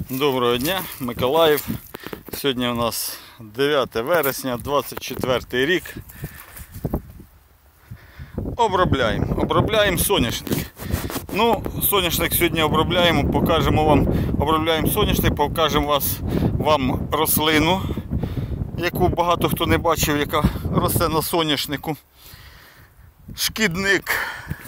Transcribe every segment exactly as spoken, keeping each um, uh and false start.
Доброго дня, Миколаїв. Сьогодні у нас дев'яте вересня, двадцять четвертий рік. Обробляємо. Обробляємо соняшник. Ну, соняшник сьогодні обробляємо, покажемо вам, обробляємо соняшник, покажемо вас, вам рослину, яку багато хто не бачив, яка росте на соняшнику. Шкідник.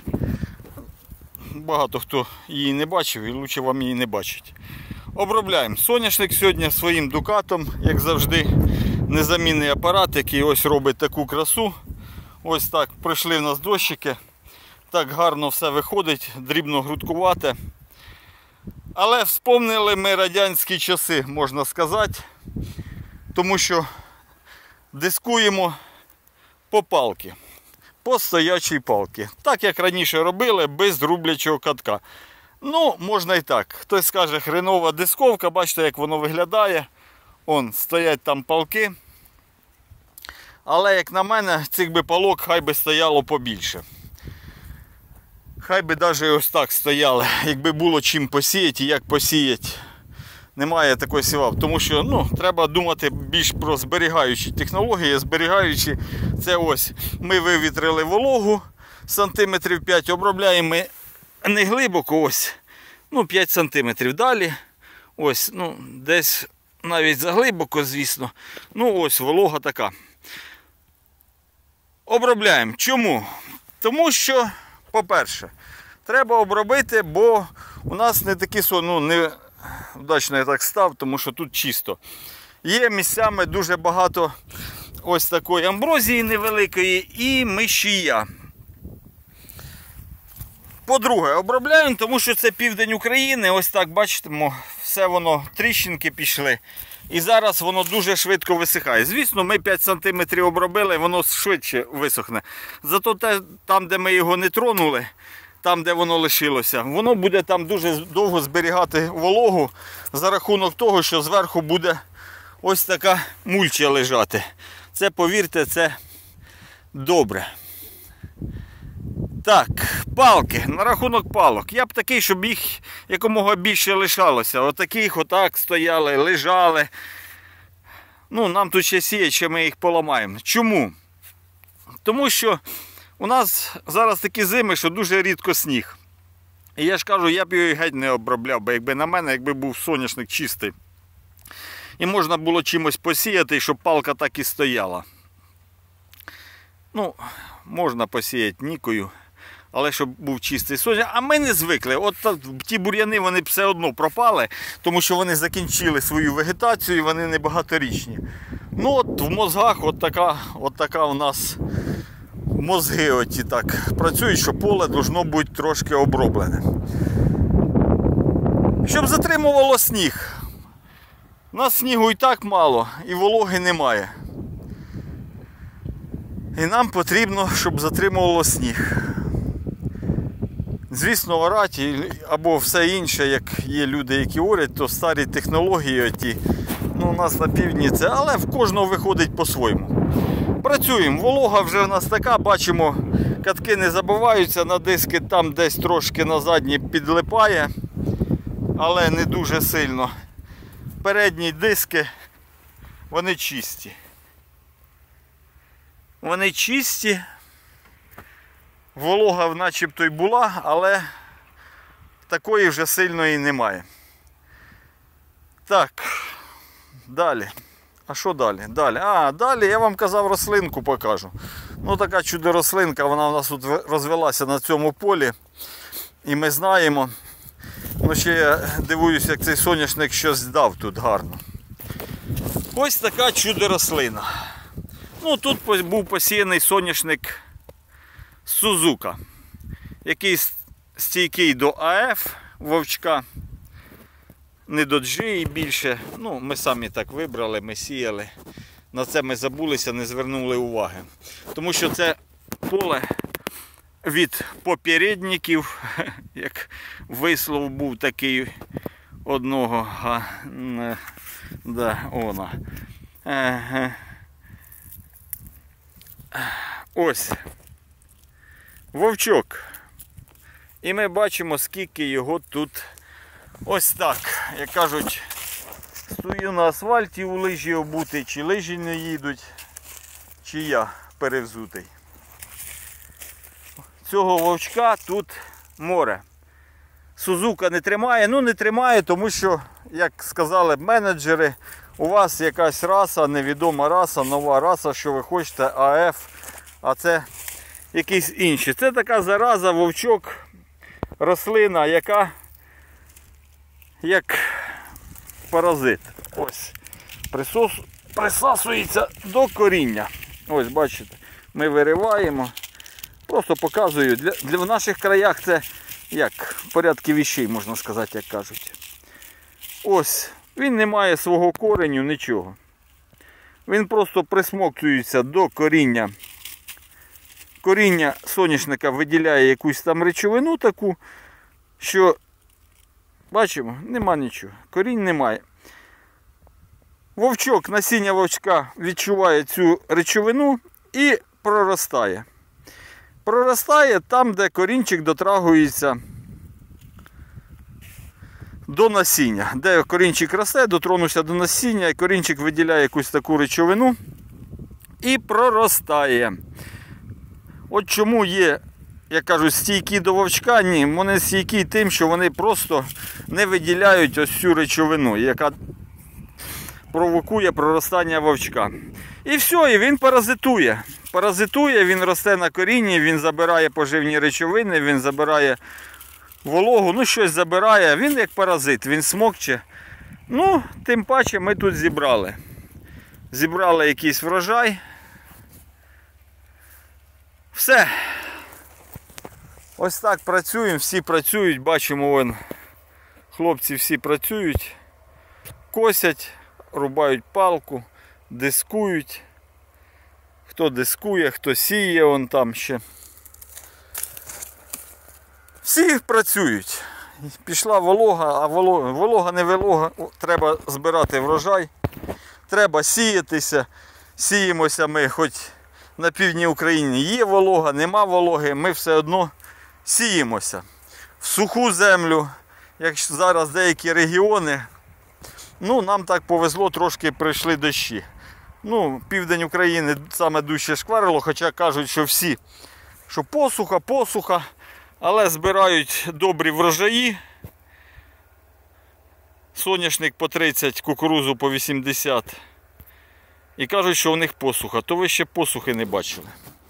Багато хто її не бачив і краще вам її не бачить. Обробляємо соняшник сьогодні своїм дукатом, як завжди, незамінний апарат, який ось робить таку красу. Ось так, пройшли в нас дощики, так гарно все виходить, дрібно грудкувате. Але вспомнили ми радянські часи, можна сказати, тому що дискуємо по палки, по стоячій палки. Так, як раніше робили, без рублячого катка. Ну, можна і так. Хтось скаже, хренова дисковка, бачите, як воно виглядає. Он, стоять там палки. Але, як на мене, цих би палок хай би стояло побільше. Хай би навіть ось так стояли, якби було чим посіяти і як посіяти. Немає такої сівав. Тому що, ну, треба думати більш про зберігаючі технології. Зберігаючі, це ось, ми вивітрили вологу, сантиметрів п'ять, обробляємо ми не глибоко, ось, ну, п'ять сантиметрів далі, ось, ну, десь навіть заглибоко, звісно, ну, ось, волога така. Обробляємо. Чому? Тому що, по-перше, треба обробити, бо у нас не такі, ну, не вдачно я так став, тому що тут чисто. Є місцями дуже багато ось такої амброзії невеликої і мишія. По-друге, обробляємо, тому що це південь України, ось так, бачите, все воно, тріщинки пішли. І зараз воно дуже швидко висихає. Звісно, ми п'ять сантиметрів обробили, воно швидше висохне. Зато те, там, де ми його не тронули, там, де воно лишилося, воно буде там дуже довго зберігати вологу за рахунок того, що зверху буде ось така мульча лежати. Це, повірте, це добре. Так, палки, на рахунок палок. Я б такий, щоб їх якомога більше лишалося. Отаких отак стояли, лежали. Ну, нам тут ще сіять, ще ми їх поламаємо. Чому? Тому що у нас зараз такі зими, що дуже рідко сніг. І я ж кажу, я б його геть не обробляв, бо якби на мене, якби був соняшник чистий. І можна було чимось посіяти, щоб палка так і стояла. Ну, можна посіяти нікою, але щоб був чистий соняшник. А ми не звикли. От ті бур'яни, вони все одно пропали, тому що вони закінчили свою вегетацію і вони не багаторічні. Ну от в мозгах от така, от така у нас мозги оті так працюють, що поле должно бути трошки оброблене. Щоб затримувало сніг. У нас снігу і так мало, і вологи немає. І нам потрібно, щоб затримувало сніг. Звісно, орати або все інше, як є люди, які орять, то старі технології оті, ну, у нас на півдні це, але в кожного виходить по-своєму. Працюємо, волога вже в нас така, бачимо, катки не забиваються, на диски там десь трошки на задні підлипає, але не дуже сильно. Передні диски, вони чисті. Вони чисті, волога начебто й була, але такої вже сильної немає. Так, далі. А що далі? Далі. А, далі я вам казав, рослинку покажу. Ну, така чудо-рослинка, вона у нас тут розвелася на цьому полі. І ми знаємо. Ну, ще я дивуюся, як цей соняшник щось дав тут гарно. Ось така чудо-рослина. Ну, тут був посіяний соняшник Сузука, який стійкий до А Ф вовчка, не до Джі більше. Ну, ми самі так вибрали, ми сіяли. На це ми забулися, не звернули уваги. Тому що це поле від попередників, як вислов був такий одного, а, да, вона. Ага. Ось вовчок. І ми бачимо, скільки його тут Ось так, як кажуть, стою на асфальті у лижі обутий, чи лижі не їдуть, чи я перевзутий. Цього вовчка тут море. Сузука не тримає, ну не тримає, тому що, як сказали менеджери, у вас якась раса, невідома раса, нова раса, що ви хочете, АФ, а це якийсь інший. Це така зараза, вовчок, рослина, яка як паразит. Ось, присос... присасується до коріння. Ось, бачите, ми вириваємо. Просто показую, для, для в наших краях це як в порядку віщей, можна сказати, як кажуть. Ось, він не має свого кореню, нічого. Він просто присмоктується до коріння. Коріння соняшника виділяє якусь там речовину таку, що, бачимо, нема нічого. Корінь немає. Вовчок, насіння вовчка відчуває цю речовину і проростає. Проростає там, де корінчик дотрагується до насіння. Де корінчик росте, дотронувся до насіння, і корінчик виділяє якусь таку речовину і проростає. От чому є, як кажуть, стійкі до вовчка? Ні, вони стійкі тим, що вони просто не виділяють ось цю речовину, яка провокує проростання вовчка. І все, і він паразитує. Паразитує, він росте на корінні, він забирає поживні речовини, він забирає вологу, ну щось забирає. Він як паразит, він смокче. Ну, тим паче ми тут зібрали. Зібрали якийсь врожай. Все. Ось так працюємо, всі працюють, бачимо, вон, хлопці всі працюють, косять, рубають палку, дискують. Хто дискує, хто сіє, вон там ще. Всі працюють. Пішла волога, а волога, волога не волога, треба збирати врожай, треба сіятися. Сіємося ми, хоч на півдні України є волога, нема вологи, ми все одно сіємося. В суху землю, як зараз деякі регіони, ну нам так повезло, трошки прийшли дощі. Ну, південь України саме дужче шкварило, хоча кажуть, що всі, що посуха, посуха, але збирають добрі врожаї. Соняшник по тридцять, кукурузу по вісімдесят. І кажуть, що у них посуха, то ви ще посухи не бачили.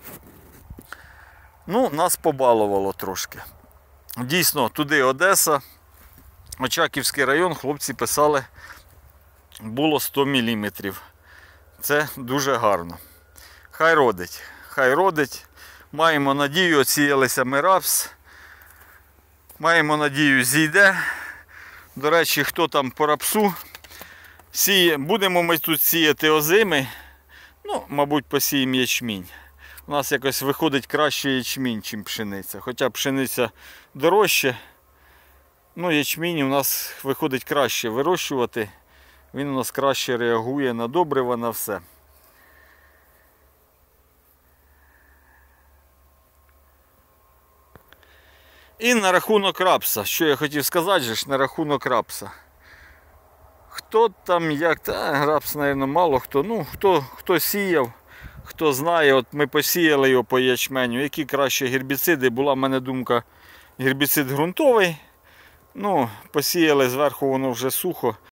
Ну, нас побалувало трошки. Дійсно, туди Одеса, Очаківський район, хлопці писали, було сто міліметрів. Це дуже гарно. Хай родить, хай родить. Маємо надію, оціялися ми рапс. Маємо надію, зійде. До речі, хто там по рапсу сіє, будемо ми тут сіяти озими. Ну, мабуть, посіємо ячмінь. У нас якось виходить краще ячмінь, ніж пшениця. Хоча пшениця дорожче. Ну, ячмінь у нас виходить краще вирощувати. Він у нас краще реагує на добрива, на все. І на рахунок рапса. Що я хотів сказати, же ж на рахунок рапса. Хто там, як, та рапс, мабуть, мало хто. Ну, хто, хто сіяв, хто знає. От ми посіяли його по ячменю. Які краще гербіциди? Була в мене думка, гербіцид ґрунтовий. Ну, посіяли, зверху воно вже сухо.